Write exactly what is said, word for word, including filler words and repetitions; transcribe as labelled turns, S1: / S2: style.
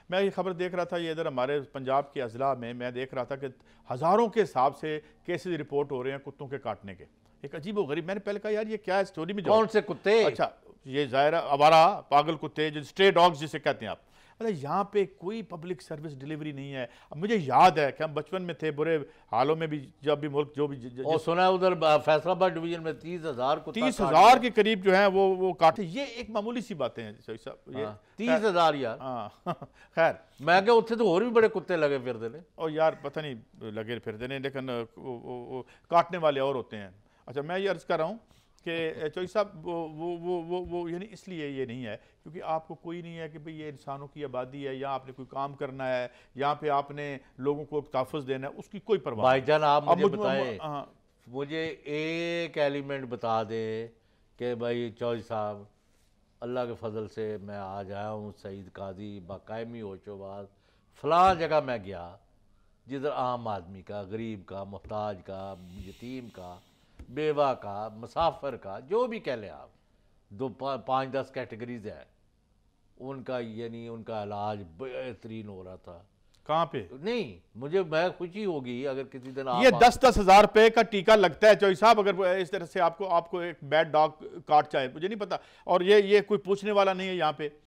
S1: میں یہ خبر دیکھ رہا تھا، یہ ادھر ہمارے پنجاب کے اضلاع میں میں دیکھ رہا تھا کہ ہزاروں کے حساب سے کیسز رپورٹ ہو رہے ہیں کتوں کے کاٹنے کے. ایک عجیب و غریب. میں نے پہلے کہا یار یہ کیا ہے اسٹوری میں.
S2: کون سے کتے؟
S1: اچھا یہ ظاہرہ آوارہ پاگل کتے جو اسٹرے ڈاگز جسے کہتے ہیں آپ. یہاں پہ کوئی پبلک سروس ڈیلیوری نہیں ہے. اب مجھے یاد ہے کہ ہم بچپن میں تھے برے حالوں میں بھی، جب بھی ملک جو بھی
S2: اور سنا ہے ادھر فیصل آباد ڈویژن میں تیس ہزار کتا
S1: تیس ہزار کے قریب جو ہیں وہ وہ کاٹے. یہ ایک معمولی سی باتیں ہیں صاحب. یہ
S2: تیس ہزار یار.
S1: ہاں خیر
S2: میں کہ اتنے تو اور بھی بڑے کتے لگے پھرتے نے.
S1: اور یار پتہ نہیں لگے پھرتے نے، لیکن کاٹنے والے اور ہوتے ہیں. اچھا میں یہ عرض کر رہا ہوں کہ چوئی صاحب وہ وہ وہ وہ یعنی اس لیے یہ نہیں ہے کیونکہ آپ کو کوئی نہیں ہے کہ بھئی یہ انسانوں کی آبادی ہے، یا آپ نے کوئی کام کرنا ہے، یہاں پہ آپ نے لوگوں کو تحفظ دینا ہے، اس کی کوئی پرواہ نہیں.
S2: بھائی جان آپ مجھے بتائیں، مجھے ایک ایلیمنٹ بتا دیں کہ بھائی چوئی صاحب اللہ کے فضل سے میں آج آیا ہوں سعید قاضی باقائمی ہوشو باز فلاں جگہ میں گیا جدھر عام آدمی کا، غریب کا، محتاج کا، یتیم کا، بیوہ کا، مسافر کا، جو بھی کہہ لیں آپ، دو پانچ دس کیٹیگریز ہیں ان کا، یعنی ان کا علاج بہترین ہو رہا تھا.
S1: کہاں پہ؟
S2: نہیں مجھے میں خوشی ہوگی اگر کسی دن آپ
S1: یہ دس دس ہزار روپے کا ٹیکہ لگتا ہے چوئی صاحب اگر اس طرح سے آپ کو آپ کو ایک بیڈ ڈاگ کاٹ جائے. مجھے نہیں پتا، اور یہ یہ کوئی پوچھنے والا نہیں ہے یہاں پہ.